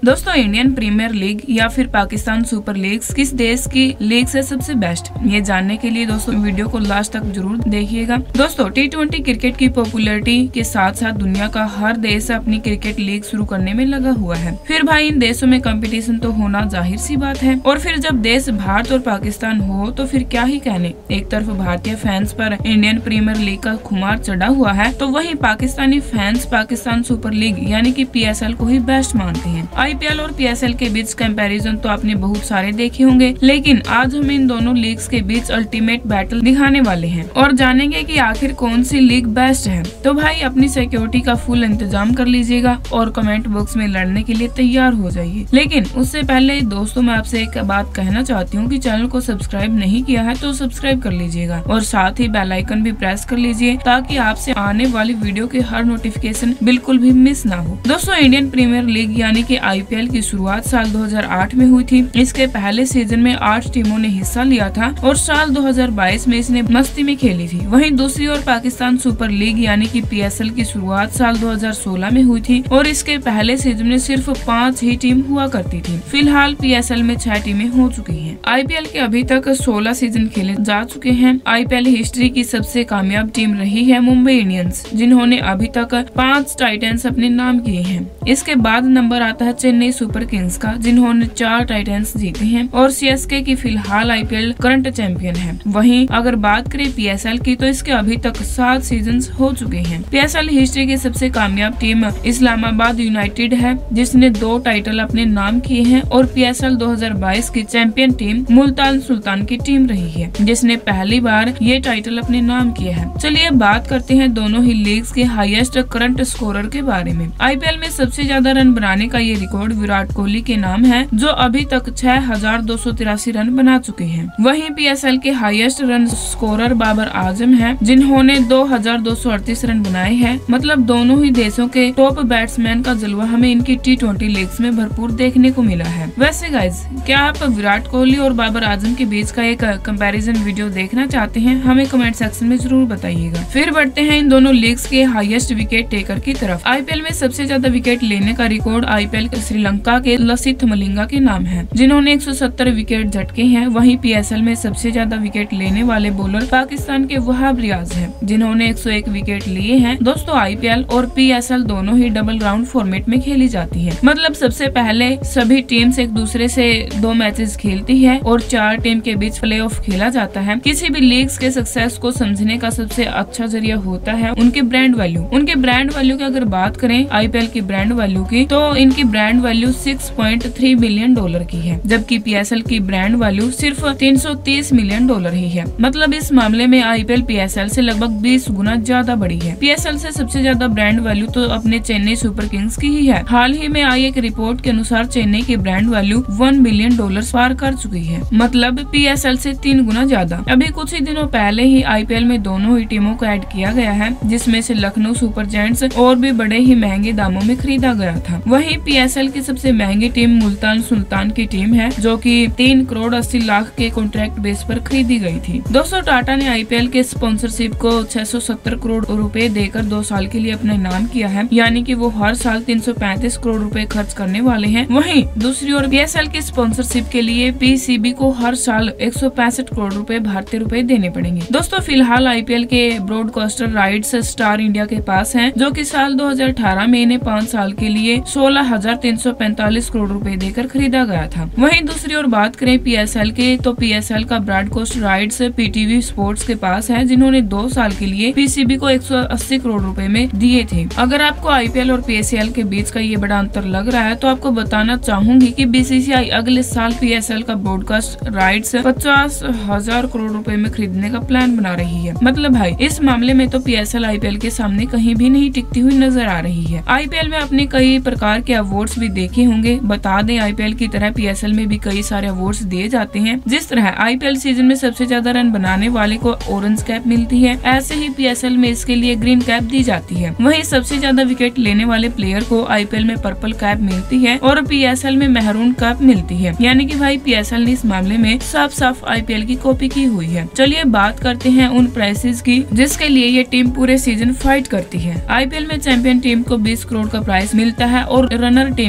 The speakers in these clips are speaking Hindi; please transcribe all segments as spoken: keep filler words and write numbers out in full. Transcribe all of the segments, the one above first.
दोस्तों इंडियन प्रीमियर लीग या फिर पाकिस्तान सुपर लीग किस देश की लीग से सबसे बेस्ट, ये जानने के लिए दोस्तों वीडियो को लास्ट तक जरूर देखिएगा। दोस्तों टी ट्वेंटी क्रिकेट की पॉपुलैरिटी के साथ साथ दुनिया का हर देश अपनी क्रिकेट लीग शुरू करने में लगा हुआ है। फिर भाई इन देशों में कंपटीशन तो होना जाहिर सी बात है, और फिर जब देश भारत और पाकिस्तान हो तो फिर क्या ही कहने। एक तरफ भारतीय फैंस पर इंडियन प्रीमियर लीग का खुमार चढ़ा हुआ है, तो वहीं Pakistani fans Pakistan super league यानी कि पी एस एल को ही बेस्ट मानते हैं। आई पी एल और पी एस एल के बीच कंपैरिजन तो आपने बहुत सारे देखे होंगे, लेकिन आज हम इन दोनों लीग्स के बीच अल्टीमेट बैटल दिखाने वाले हैं और जानेंगे कि आखिर कौन सी लीग बेस्ट है। तो भाई अपनी सिक्योरिटी का फुल इंतजाम कर लीजिएगा और कमेंट बॉक्स में लड़ने के लिए तैयार हो जाइए। लेकिन उससे पहले दोस्तों मैं आपसे एक बात कहना चाहती हूँ कि चैनल को सब्सक्राइब नहीं किया है तो सब्सक्राइब कर लीजिएगा और साथ ही बेल आइकन भी प्रेस कर लीजिए ताकि आपसे आने वाली वीडियो के हर नोटिफिकेशन बिल्कुल भी मिस ना हो। दोस्तों इंडियन प्रीमियर लीग यानी कि आई पी एल की शुरुआत साल दो हज़ार आठ में हुई थी। इसके पहले सीजन में आठ टीमों ने हिस्सा लिया था और साल दो हज़ार बाईस में इसने मस्ती में खेली थी। वहीं दूसरी ओर पाकिस्तान सुपर लीग यानी कि पी एस एल की शुरुआत साल दो हज़ार सोलह में हुई थी और इसके पहले सीजन में सिर्फ पाँच ही टीम हुआ करती थी। फिलहाल पी एस एल में छह टीमें हो चुकी हैं। आई पी एल के अभी तक सोलह सीजन खेले जा चुके हैं। आई पी एल हिस्ट्री की सबसे कामयाब टीम रही है मुंबई इंडियंस, जिन्होंने अभी तक पाँच टाइटन्स अपने नाम किए हैं। इसके बाद नंबर आता है चेन्नई सुपर किंग्स का, जिन्होंने चार टाइटन्स जीते हैं, और सी एस के की फिलहाल I P L current champion है। वहीं अगर बात करें पी एस एल की तो इसके अभी तक सात सीजन हो चुके हैं। पी एस एल हिस्ट्री की सबसे कामयाब टीम इस्लामाबाद यूनाइटेड है, जिसने दो टाइटल अपने नाम किए हैं, और पी एस एल दो हज़ार बाईस की चैंपियन टीम मुल्तान सुल्तान की टीम रही है, जिसने पहली बार ये टाइटल अपने नाम किया है। चलिए बात करते हैं दोनों ही लीग्स के हाईएस्ट करंट स्कोरर के बारे में। आई पी एल में सबसे ज्यादा रन बनाने का ये रिकॉर्ड विराट कोहली के नाम है, जो अभी तक छह हजार दो सौ तिरासी रन बना चुके हैं। वहीं पी एस एल के highest run scorer Babar Azam है, जिन्होंने दो हजार दो सौ अड़तीस रन बनाए हैं। मतलब दोनों ही देशों के टॉप बैट्समैन का जलवा हमें इनकी टी ट्वेंटी लीग्स में भरपूर देखने को मिला है। वैसे गाइज क्या आप विराट कोहली और बाबर आजम के बीच का एक कंपैरिजन वीडियो देखना चाहते हैं? हमें कमेंट सेक्शन में जरूर बताइएगा। फिर बढ़ते हैं इन दोनों लीग्स के हाईएस्ट विकेट टेकर की तरफ। आई पी एल में सबसे ज्यादा विकेट लेने का record I P L Sri Lanka के लसिथ मलिंगा के नाम है, जिन्होंने एक सौ सत्तर विकेट झटके हैं। वहीं पी एस एल में सबसे ज्यादा विकेट लेने वाले बॉलर पाकिस्तान के वहाब रियाज हैं, जिन्होंने एक सौ एक विकेट लिए हैं। दोस्तों आई पी एल और पी एस एल दोनों ही डबल राउंड फॉर्मेट में खेली जाती है। मतलब सबसे पहले सभी टीम्स एक दूसरे से दो मैचेस खेलती है और चार टीम के बीच प्ले ऑफ खेला जाता है। किसी भी लीग्स के सक्सेस को समझने का सबसे अच्छा जरिया होता है उनके ब्रांड वैल्यू। उनके ब्रांड वैल्यू की अगर बात करें आई पी एल की ब्रांड वैल्यू की, तो इनकी ब्रांड वैल्यू छह पॉइंट तीन बिलियन डॉलर की है, जबकि पी एस एल की ब्रांड वैल्यू सिर्फ तीन सौ तीस मिलियन डॉलर ही है। मतलब इस मामले में I P L P S L से लगभग बीस गुना ज्यादा बड़ी है। पी एस एल से सबसे ज्यादा ब्रांड वैल्यू तो अपने चेन्नई सुपर किंग्स की ही है। हाल ही में आई एक रिपोर्ट के अनुसार चेन्नई की brand value one billion dollar पार कर चुकी है, मतलब पी एस एल से तीन गुना ज्यादा। अभी कुछ ही दिनों पहले ही आई पी एल में दोनों ही टीमों को ऐड किया गया है, जिसमें से लखनऊ सुपर जायंट्स और भी बड़े ही महंगे दामों में खरीदा गया था। वहीं पी एस एल की सबसे महंगी टीम मुल्तान सुल्तान की टीम है, जो कि तीन करोड़ अस्सी लाख के कॉन्ट्रैक्ट बेस पर खरीदी गई थी। दोस्तों टाटा ने आई पी एल के स्पॉन्सरशिप को छह सौ सत्तर करोड़ रुपए देकर दो साल के लिए अपने नाम किया है, यानी कि वो हर साल तीन सौ पैंतीस करोड़ रुपए खर्च करने वाले हैं। वहीं दूसरी ओर पी एस एल की स्पॉन्सरशिप के लिए पी सी बी को हर साल एक सौ पैंसठ करोड़ रुपए भारतीय रुपए देने पड़ेंगे। दोस्तों फिलहाल आई पी एल के ब्रॉडकास्टर राइट्स स्टार इंडिया के पास हैं, जो कि साल दो हज़ार अठारह में इन्हें पाँच साल के लिए सोलह हजार तीन सौ पैंतालीस करोड़ रुपए देकर खरीदा गया था। वहीं दूसरी ओर बात करें पी एस एल के, तो पी एस एल का broadcast rights P T V sports के पास है, जिन्होंने दो साल के लिए पी सी बी को एक सौ अस्सी करोड़ रुपए में दिए थे। अगर आपको आई पी एल और पी एस एल के बीच का ये बड़ा अंतर लग रहा है, तो आपको बताना चाहूंगी कि बी सी सी आई अगले साल पी एस एल का ब्रॉडकास्ट राइट्स पचास हजार करोड़ रुपए में खरीदने का प्लान बना रही है। मतलब भाई इस मामले में तो P S L I P L के सामने कहीं भी नहीं टिकती हुई नजर आ रही है। आई पी एल में अपने कई प्रकार के अवार्ड्स भी देखे होंगे। बता दें आई पी एल की तरह पी एस एल में भी कई सारे अवार्ड्स दिए जाते हैं। जिस तरह आई पी एल सीजन में सबसे ज्यादा रन बनाने वाले को ऑरेंज कैप मिलती है, ऐसे ही पी एस एल में इसके लिए ग्रीन कैप दी जाती है। वहीं सबसे ज्यादा विकेट लेने वाले प्लेयर को आई पी एल में पर्पल कैप मिलती है और पी एस एल में मेहरून कैप मिलती है। यानी कि भाई पी एस एल ने इस मामले में साफ साफ आई पी एल की कॉपी की हुई है। चलिए बात करते हैं उन प्राइसेस की जिसके लिए ये टीम पूरे सीजन फाइट करती है। आई पी एल में चैंपियन टीम को बीस करोड़ का प्राइस मिलता है और रनर टीम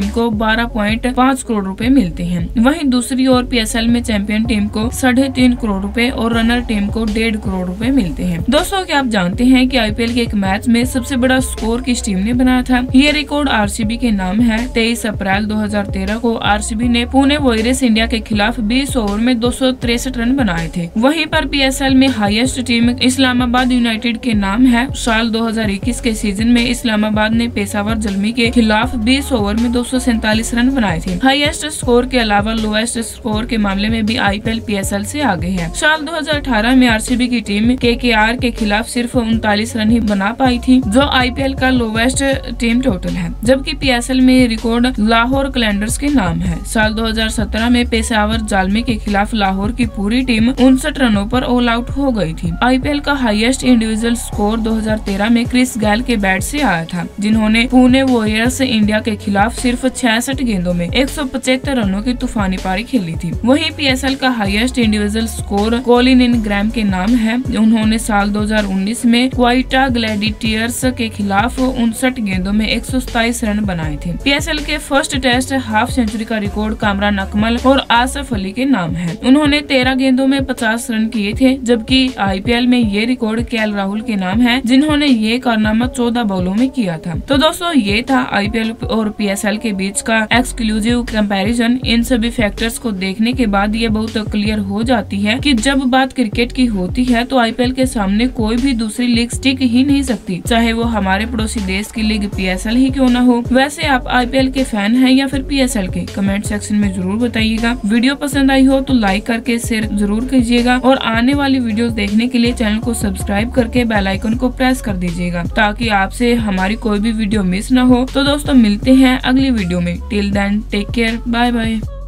टीम को बारह पॉइंट पाँच करोड़ रुपए मिलते हैं। वहीं दूसरी ओर पीएसएल में चैंपियन टीम को साढ़े तीन करोड़ रुपए और रनर टीम को डेढ़ करोड़ रुपए मिलते हैं। दोस्तों क्या आप जानते हैं कि आईपीएल के एक मैच में सबसे बड़ा स्कोर किस टीम ने बनाया था? ये रिकॉर्ड आरसीबी के नाम है। तेईस अप्रैल दो हजार तेरह को आरसीबी ने पुणे वॉरियर्स इंडिया के खिलाफ बीस ओवर में दो सौ तिरसठ रन बनाए थे। वहीं पर पीएसएल में हाईएस्ट टीम इस्लामाबाद यूनाइटेड के नाम है। साल दो हजार इक्कीस के सीजन में इस्लामाबाद ने पेशावर जलमी के खिलाफ बीस ओवर में दो सौ सैंतालीस रन बनाए थे। हाईएस्ट स्कोर के अलावा लोएस्ट स्कोर के मामले में भी आईपीएल पीएसएल से आगे है। साल दो हजार अठारह में आरसीबी की टीम केकेआर के खिलाफ सिर्फ उनतालीस रन ही बना पाई थी, जो आईपीएल का लोवेस्ट टीम टोटल है, जबकि पीएसएल में रिकॉर्ड लाहौर कैलेंडर्स के नाम है। साल दो हजार सत्रह में पेशावर जालमी के खिलाफ लाहौर की पूरी टीम उनसठ रनों पर ऑल आउट हो गई थी। आईपीएल का हाईएस्ट इंडिविजुअल स्कोर दो हजार तेरह में क्रिस गैल के बैट से आया था, जिन्होंने पुणे वॉरियर्स इंडिया के खिलाफ सिर्फ छियासठ गेंदों में एक सौ पचहत्तर रनों की तूफानी पारी खेली थी। वहीं पीएसएल का highest individual score Colin Ingram के नाम है। उन्होंने साल दो हजार उन्नीस में क्वाइटा ग्लैडिएटर्स के खिलाफ उनसठ गेंदों में एक सौ सताईस रन बनाए थे। पीएसएल के फर्स्ट टेस्ट हाफ सेंचुरी का रिकॉर्ड कामरान अकमल और आसफ अली के नाम है। उन्होंने तेरह गेंदों में पचास रन किए थे, जबकि आईपीएल में ये रिकॉर्ड केएल राहुल के नाम है, जिन्होंने ये कारनामा चौदह बॉलों में किया था। तो दोस्तों ये था आईपीएल और पीएसएल के बीच का एक्सक्लूसिव कंपैरिजन। इन सभी फैक्टर्स को देखने के बाद ये बहुत क्लियर हो जाती है कि जब बात क्रिकेट की होती है तो आईपीएल के सामने कोई भी दूसरी लीग टिक ही नहीं सकती, चाहे वो हमारे पड़ोसी देश की लीग पीएसएल ही क्यों ना हो। वैसे आप आईपीएल के फैन हैं या फिर पीएसएल के? कमेंट सेक्शन में जरूर बताइएगा। वीडियो पसंद आई हो तो लाइक करके शेयर जरूर कीजिएगा और आने वाली वीडियोस देखने के लिए चैनल को सब्सक्राइब करके बेल आइकन को प्रेस कर दीजिएगा, ताकि आपसे हमारी कोई भी वीडियो मिस ना हो। तो दोस्तों मिलते हैं अगली वीडियो में। Till then take care, bye bye.